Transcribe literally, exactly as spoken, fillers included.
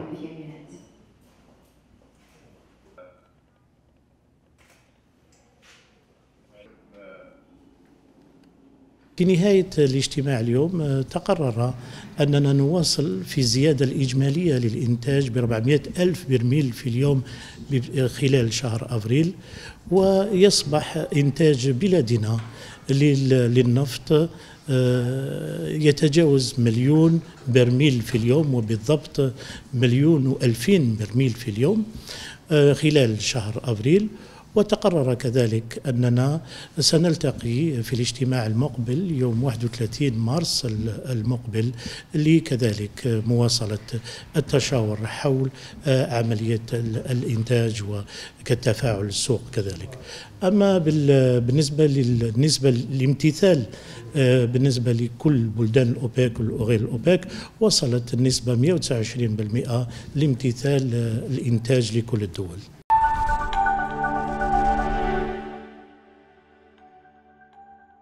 اليمينات. في نهاية الاجتماع اليوم تقرر أننا نواصل في الزيادة الإجمالية للإنتاج ب أربعمائة ألف برميل في اليوم خلال شهر أفريل، ويصبح إنتاج بلادنا للنفط يتجاوز مليون برميل في اليوم، وبالضبط مليون وألفين برميل في اليوم خلال شهر أفريل. وتقرر كذلك أننا سنلتقي في الاجتماع المقبل يوم واحد وثلاثين مارس المقبل لكذلك مواصلة التشاور حول عملية الإنتاج وكالتفاعل السوق كذلك. أما بالنسبة بالنسبة للامتثال بالنسبة لكل بلدان الأوبك وغير الأوبك، وصلت النسبة مئة وتسعة وعشرين بالمئة لامتثال الإنتاج لكل الدول.